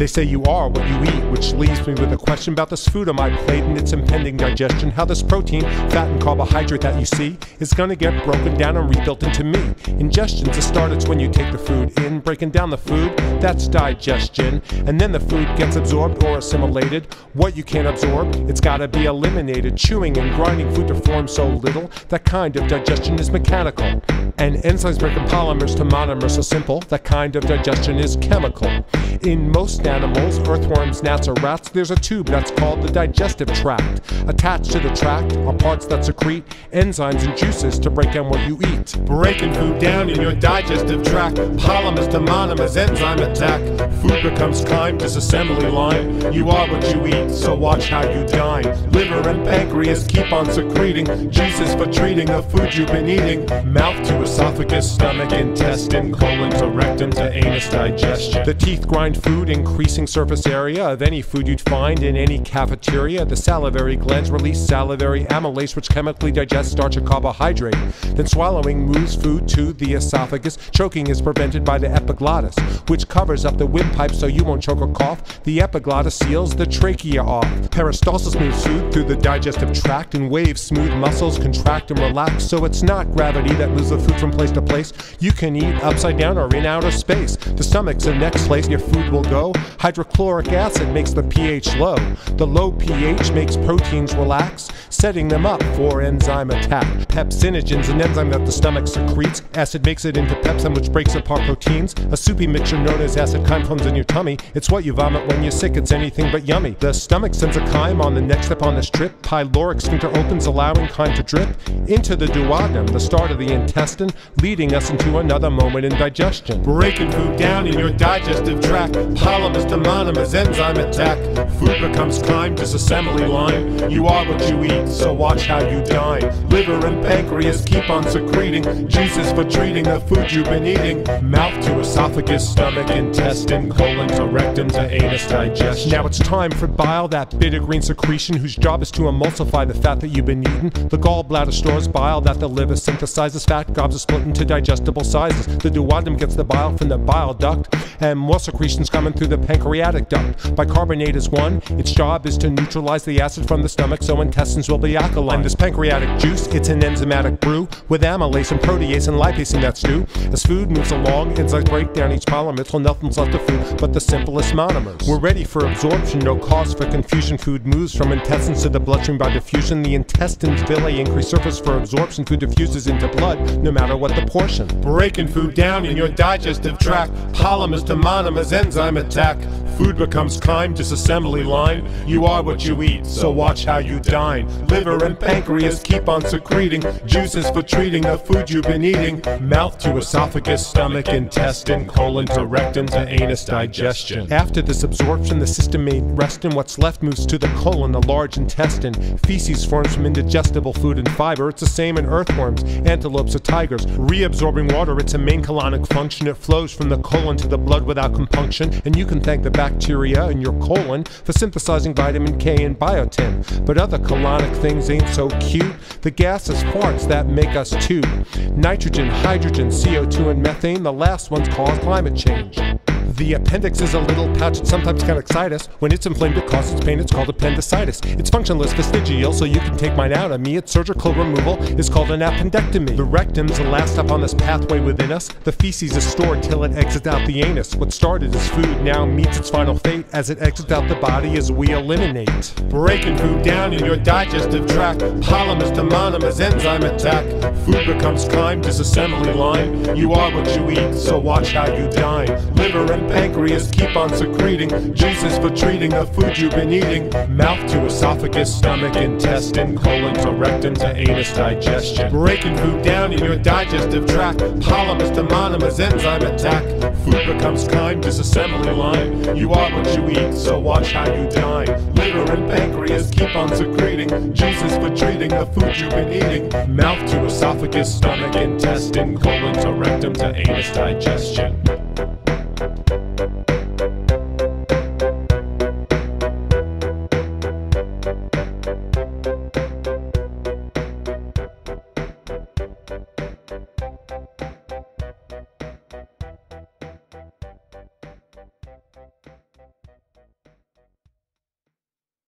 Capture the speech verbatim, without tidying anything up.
They say you are what you eat, which leaves me with a question about this food on my plate and its impending digestion. How this protein, fat, and carbohydrate that you see is gonna get broken down and rebuilt into me. Ingestion's a start, it's when you take the food in. Breaking down the food, that's digestion. And then the food gets absorbed or assimilated. What you can't absorb, it's gotta be eliminated. Chewing and grinding food to form so little, that kind of digestion is mechanical. And enzymes breaking polymers to monomers so simple, that kind of digestion is chemical. In most animals, earthworms, gnats, or rats, there's a tube that's called the digestive tract. Attached to the tract are parts that secrete enzymes and juices to break down what you eat. Breaking food down in your digestive tract, polymers to monomers, enzyme attack. Food becomes chyme, disassembly line. You are what you eat, so watch how you dine. Liver and pancreas keep on secreting juices for treating the food you've been eating. Mouth to esophagus, stomach, intestine, colon to rectum to anus, digestion. The teeth grind food, increasing surface area of any food you'd find in any cafeteria. The salivary glands release salivary amylase, which chemically digests starch and carbohydrate. Then swallowing moves food to the esophagus. Choking is prevented by the epiglottis, which covers up the windpipe so you won't choke or cough. The epiglottis seals the trachea off. Peristalsis moves food through the digestive tract, and waves smooth muscles contract and relax. So it's not gravity that moves the food from place to place. You can eat upside down or in outer space. The stomach's the next place your food will go. Hydrochloric acid makes the pH low. The low pH makes proteins relax, setting them up for enzyme attack. Pepsinogen's an enzyme that the stomach secretes. Acid makes it into pepsin, which breaks apart proteins. A soupy mixture known as acid chyme forms in your tummy. It's what you vomit when you're sick, it's anything but yummy. The stomach sends a chyme on the next step on this trip. Pyloric sphincter opens, allowing chyme to drip into the duodenum, the start of the intestine, leading us into another moment in digestion. Breaking food down in your digestive tract, polymers to monomers, enzyme attack. Food becomes chyme, disassembly line. You are what you eat, so watch how you dine. Liver and pancreas keep on secreting juices for treating the food you've been eating. Mouth to esophagus, stomach, intestine, colon to rectum to anus, digestion. Now it's time for bile, that bitter green secretion whose job is to emulsify the fat that you've been eating. The gallbladder stores bile that the liver synthesizes. Fat gobs are split into digestible sizes. The duodenum gets the bile from the bile duct, and more secretions coming through the pancreatic duct. Bicarbonate is one. Its job is to neutralize the acid from the stomach so intestines will be alkaline. This pancreatic juice, it's an enzymatic brew with amylase and protease and lipase in that stew. As food moves along, enzymes break down each polymer till nothing's left of food but the simplest monomers. We're ready for absorption, no cause for confusion. Food moves from intestines to the bloodstream by diffusion. The intestines villi increase surface for absorption. Food diffuses into blood, no matter what the portion. Breaking food down in your digestive tract, polymers to monomers, enzyme attack. Food becomes chyme, disassembly line. You are what you eat, so watch how you dine. Liver and pancreas keep on secreting juices for treating the food you've been eating. Mouth to esophagus, stomach, intestine, colon to rectum to anus, digestion. After this absorption, the system may rest, and what's left moves to the colon, the large intestine. Feces forms from indigestible food and fiber. It's the same in earthworms, antelopes, or tigers. Reabsorbing water, it's a main colonic function. It flows from the colon to the blood without compunction, and you can thank the bacteria in your colon for synthesizing vitamin K and biotin. But other colonic things ain't so cute. The gases, farts that make us toot. Nitrogen, hydrogen, C O two, and methane, the last ones cause climate change. The appendix is a little pouch that sometimes can excite us. When it's inflamed, it causes pain. It's called appendicitis. It's functionless, vestigial, so you can take mine out of me. Its surgical removal is called an appendectomy. The rectum's the last step on this pathway within us. The feces is stored till it exits out the anus. What started as food now meets its final fate as it exits out the body as we eliminate. Breaking food down in your digestive tract, polymers to monomers, enzyme attack. Food becomes chyme, disassembly line. You are what you eat, so watch how you dine. Liver and pancreas keep on secreting juices for treating the food you've been eating. Mouth to esophagus, stomach, intestine, colon to rectum to anus, digestion. Breaking food down in your digestive tract, polymers to monomers, enzyme attack. Food becomes chyme, disassembly line. You are what you eat, so watch how you dine. Liver and pancreas keep on secreting juices for treating the food you've been eating. Mouth to esophagus, stomach, intestine, colon to rectum to anus, digestion.